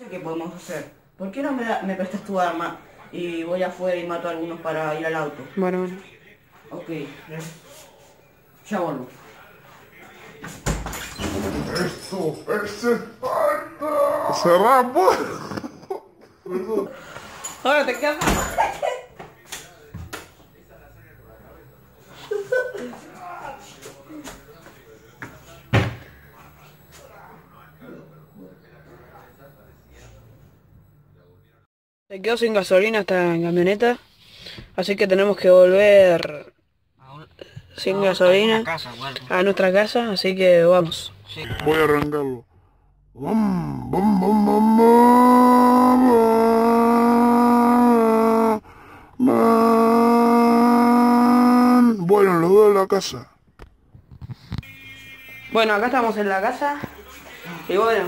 qué podemos hacer. ¿Por qué no me prestas tu arma y voy afuera y mato a algunos para ir al auto? Bueno, bueno. Ok, ya vuelvo. ¡Eso es Esparta! ¡Cerrá la puerta! Perdón. Ahora te quedas. Se quedó sin gasolina esta camioneta, así que tenemos que volver sin gasolina a nuestra casa, así que vamos. Voy a arrancarlo. Bum, bum, bum, bum, bum, bum. Bueno, lo veo en la casa. Bueno, acá estamos en la casa y bueno,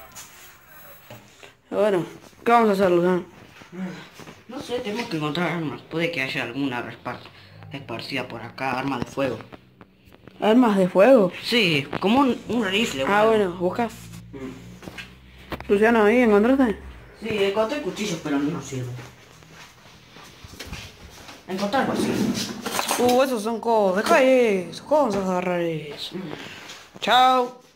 ¿qué vamos a hacer, Luzano? No sé, tenemos que encontrar armas. Puede que haya alguna esparcida por acá, armas de fuego. ¿Armas de fuego? Sí, como un rifle. Ah, bueno, busca. Luciano, ¿ahí encontraste? Sí, encontré cuchillos, pero no sirven. Encontré algo así. Esos son cosas, deja eso, ¿cómo vas a agarrar eso? Chao.